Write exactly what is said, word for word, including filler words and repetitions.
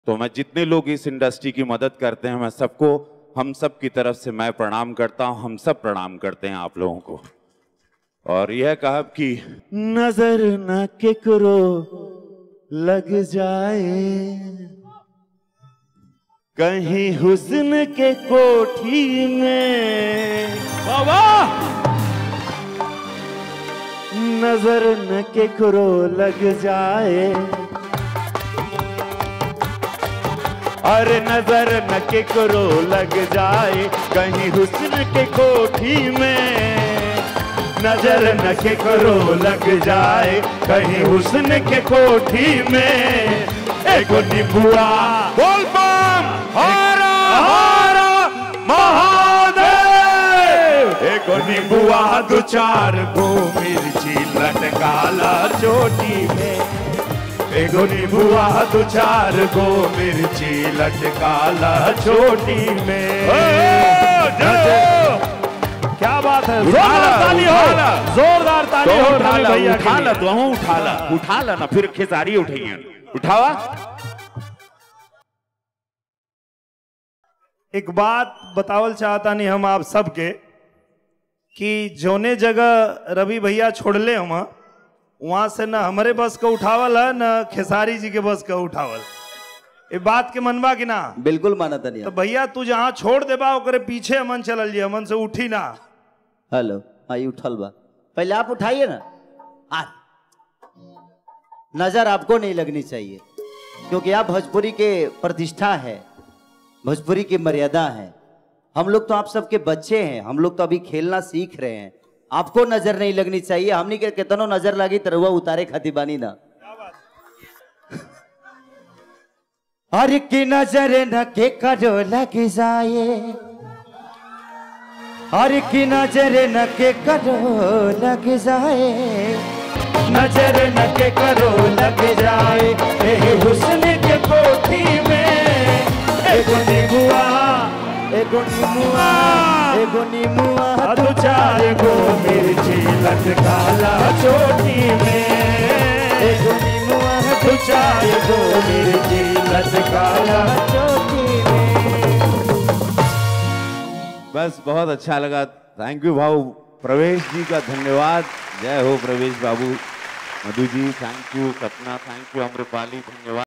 तो मैं जितने लोग इस इंडस्ट्री की मदद करते हैं, मैं सबको, हम सब की तरफ से मैं प्रणाम करता हूं। हम सब प्रणाम करते हैं आप लोगों को। और यह कहा कि नजर न केकरो लग जाए, कहीं हुस्न के कोठी में बाबा, नजर न केकरो लग जाए, अरे नजर न केकरो लग जाए, कहीं हुस्न के कोठी में, नजर न केकरो लग जाए, कहीं हुस्न के कोठी में। एगो निबुआ बोल बम हरा हरा महादेव, एगो निबुआ दो चार गो मिर्ची लटकाला चोटी में, एगो निबुआ दो चार गो मिर्ची लटकाला चोटी में। क्या बात है, जोरदार ताली हो, जोरदार ताली हो रवि भैया। उठा ला तो हम उठा ला, उठा ला ना, फिर खेसारी उठाइए, उठावा। एक बात बतावल चाहता नहीं हम आप सबके कि जोने जगह रवि भैया छोड़ले हम, वहां से न हमारे बस का उठावल है, न खेसारी जी के बस का उठावल। ये बात के मनबा कि ना? बिल्कुल माना तनिया। तो भैया तू जहाँ छोड़ देबा ओकरे पीछे अमन चलल जी, अमन से उठी ना। हेलो, आई उठल बा, पहले आप उठाइए ना। आ, नजर आपको नहीं लगनी चाहिए, क्योंकि आप भोजपुरी के प्रतिष्ठा है, भोजपुरी की मर्यादा है। हम लोग तो आप सबके बच्चे हैं, हम लोग तो अभी खेलना सीख रहे हैं। आपको नजर नहीं लगनी चाहिए, हमनी के कितनो नजर लगी तरवा उतारे खाती बानी ना। हर की नजर न के करो लग जाए, हर की नजर न के करो लग जाए, नजर न के करो लग जाए, ए हुस्न के कोठी में। एगो निबुआ एगो निमुआ एगो निमुआ दो चार गो मिर्ची लटकाला चोटी में, एगो निमुआ दो चार गो मिर्ची लटकाला चोटी में। बस बहुत अच्छा लगा। थैंक यू भाऊ प्रवेश जी का धन्यवाद। जय हो प्रवेश बाबू। Madhu ji thank you, Sapna thank you, Amrapali धन्यवाद।